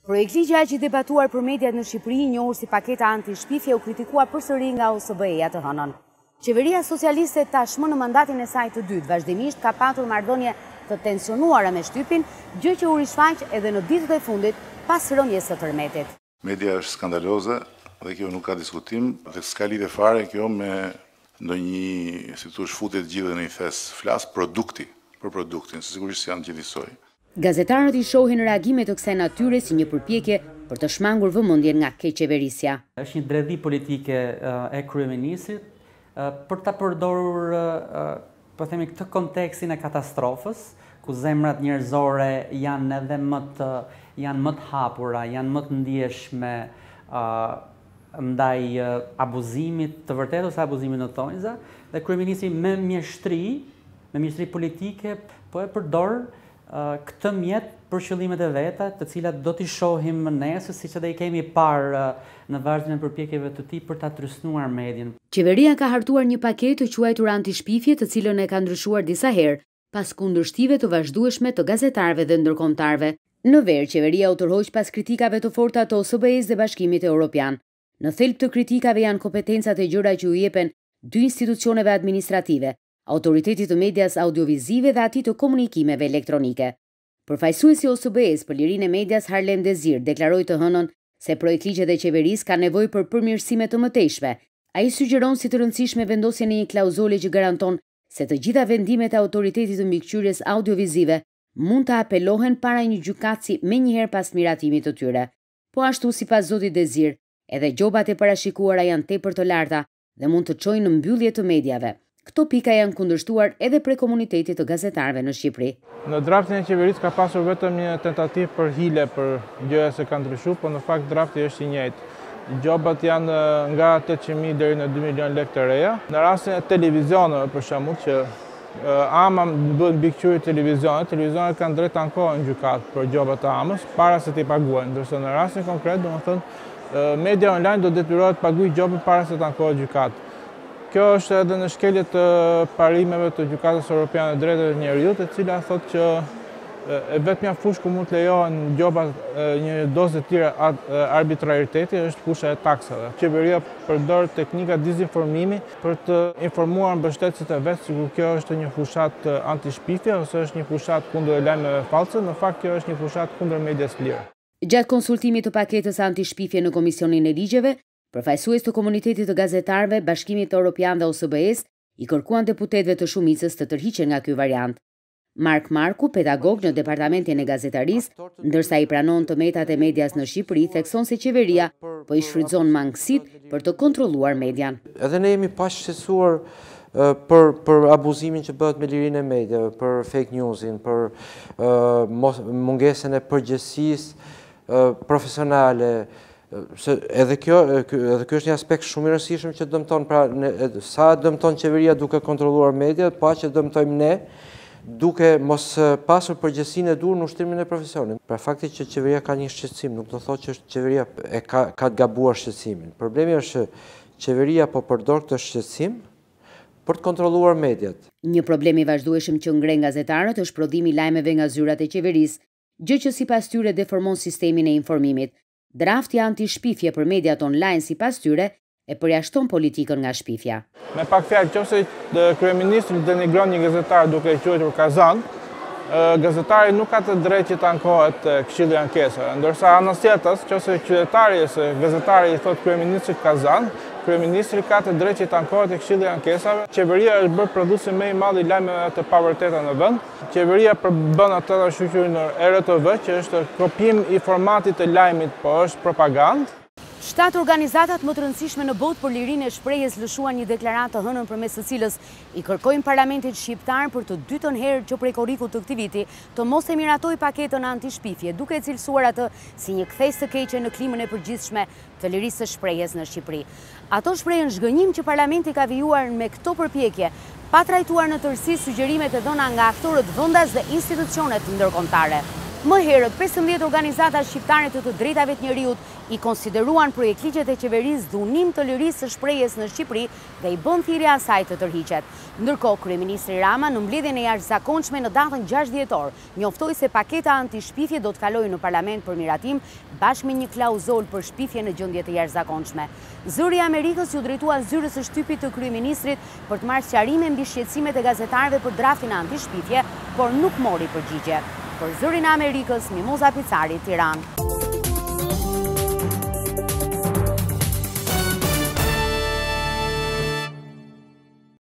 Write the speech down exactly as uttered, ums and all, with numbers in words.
Projektligja që debatuar për mediat në Shqipëri, njohur si paketa anti-shpifje, u kritikua përsëri nga O S B E-ja të hënën. Qeveria socialiste tashmë në mandatin e saj të dytë vazhdimisht ka patur marrëdhënie të tensionuara me shtypin, gjë që u rishfaq edhe në ditët e fundit pas rënjes së tërmetit. Media është skandaloze dhe kjo nuk ka diskutim, dhe s'ka lidhje fare kjo me ndonjë, si thua, shfutje të gjithë në një thes, flas produkti për produktin, se sigurisht janë gjithësoj. Gazetarët i shohin reagime të kësaj natyre si një përpjekje për të shmangur vëmendjen nga keqeverisja. Është një dredhi politike e kryeministrit për ta përdorur, po themi, këtë kontekstin e katastrofës, ku zemrat njerëzore janë edhe më të janë më të hapura, janë më të ndjeshme ndaj abuzimit të vërtetë ose abuzimit në thonjza, dhe kryeministri me mjeshtri, me mjeshtri politike po e përdor këtë mjet për qëllimet e veta, të cilat do t'i shohim më nesër, siç edhe i kemi parë në vazhdimin e përpjekjeve të tij për ta trysnuar median. Qeveria ka hartuar një paketë të quajtur anti-shpifje, të cilën e ka ndryshuar disa herë, pas kundërshtive të vazhdueshme të gazetarëve dhe ndërkombëtarëve. Në ver, qeveria u tërhoq pas kritikave të forta të O S B E-s dhe Bashkimit Evropian. Në thelb të kritikave janë kompetencat e gjëra që u jepen dy institucioneve administrative, Autoritetit të Medias Audiovizive dhe atij të Komunikimeve Elektronike. Përfaqësuesi i O S B E-s për lirinë e medias Harlem Dezir deklaroi të hënën se projektligjet e qeverisë kanë nevojë për përmirësime të mëtejshme. Ai sugjeron si të rëndësishme vendosjen e një klauzule që garanton se të gjitha vendimet e Autoritetit të Mbikëqyrjes Audiovizive mund të apelohen para një gjykatësi menjëherë pas miratimit të tyre. Po ashtu, sipas zotit Dezir, edhe gjobat e parashikuara janë tepër të larta dhe mund të çojnë në mbyllje të mediave. Këto pika janë kundërshtuar edhe prej komunitetit të gazetarëve në Shqipëri. Në draftin e qeverisë ka pasur vetëm një tentativë për hile për gjëra që kanë ndryshuar, por në fakt drafti është i njëjtë. Gjobat janë nga tetëqind mijë deri në dy milion lekë të reja. Në rastin e televizioneve, për shembull, që ama bëhet mbikëqyrje televizionet, televizionet kanë drejt të ankohen në gjykatë për gjobat e amës para se t'i paguajnë, ndërsa në rastin konkret, domethënë, media online do detyrohet të paguajë gjobën para se të ankohet gjykatë. Kjo është edhe në shkelje të parimeve të Gjykatës Europiane të Drejtave të Njerëzit, e cila thotë që e vetmja fushë ku mund të lejohen gjobat një dozë të tjera arbitrariteti është fusha e taksave. Qeveria përdor teknika dezinformimi për të informuar mbështetësit e vet sikur kjo është një fushat anti-shpifje ose është një fushat kundër lajmeve false, në fakt kjo është një fushat kundër medias lire. Gjatë konsultimit të paketës anti-shpifje në Komisionin e Ligjeve, përfaqësues të komunitetit të gazetarëve, Bashkimit Evropian dhe O S B E-s i kërkuan deputetëve të shumicës të tërhiqen nga ky variant. Mark Marku, pedagog në Departamentin e Gazetarisë, ndërsa i pranon të metat e medias në Shqipëri, thekson se qeveria po i shfrytëzon mangësitë për të kontrolluar median. Edhe ne jemi pa shqetësuar për për abuzimin që bëhet me lirinë e mediave, për fake newsin, për mungesën e përgjegjësisë profesionale. Se edhe kjo, edhe kjo është një aspekt shumë i rëndësishëm që dëmton, pra ne, sa dëmton qeveria duke kontrolluar mediat, pa që dëmtojmë ne duke mos pasur përgjegjësinë e duhur në ushtrimin e profesionit. Pra fakti që qeveria ka një shqetësim nuk do thotë që qeveria e ka ka të gabuar shqetësimin. Problemi është që qeveria po përdor këtë shqetësim për të kontrolluar mediat. Një problem i vazhdueshëm që ngren gazetarët është prodhimi i lajmeve nga zyrat e qeverisë, gjë që sipas tyre deformon sistemin e informimit. Drafti anti-shpifje për mediat online sipas tyre e përjashton politikën nga shpifja. Me pak fjalë, nëse kryeministri denigron një gazetar duke e quajtur kazan, gazetari nuk ka të drejtë që të ankohet Këshilli i Ankesave, ndërsa anës tjetrës, nëse qytetari ose gazetari i thotë kryeministrit kazan, kryeministri ka të drejtë që të ankohet Këshilli i Ankesave. Qeveria është bërë prodhuesi më i madh i lajmeve të pavërteta në vend. Qeveria përbën atë të shoqëruar në R T V, që është kopim i formatit të lajmit, po është propagandë. Shtatë organizatat më të rëndësishme në botë për lirinë e shprehjes lëshuan një deklaratë të hënën përmes së cilës i kërkojnë Parlamentit shqiptar për të dytën herë që prej korrikut të këtij viti të mos e miratoj paketën anti-shpifje, duke cilësuar atë si një kthes të keqe në klimën e përgjithshme të lirisë së shprehjes në Shqipëri. Ato shprehen zhgënjim që Parlamenti ka vijuar me këto përpjekje, pa trajtuar në tërësi sugjerimet e dhëna nga aktorët vendas dhe institucionet ndërkombëtare. Më herët, pesëmbëdhjetë organizata shqiptare të të drejtave të njerëzit I konsideruan projekt ligjet e qeverisë dhunim të lirisë së shprehjes në Shqipëri dhe i bën thirrje asaj të tërhiqet. Ndërkohë, kryeministri Rama në mbledhjen e jashtëzakonshme në datën gjashtë dhjetor njoftoi se paketa anti-shpifje do të kalojë në parlament për miratim bashkë me një klauzol për shpifje në gjendje të jashtëzakonshme. Zëri i Amerikës ju drejtua zyrës së shtypit të kryeministrit për të marrë sqarime mbi shqetësimet e gazetarëve për draftin anti-shpifje, por nuk mori përgjigje. Për Zërin e Amerikës, Mimoza Picari, Tiranë.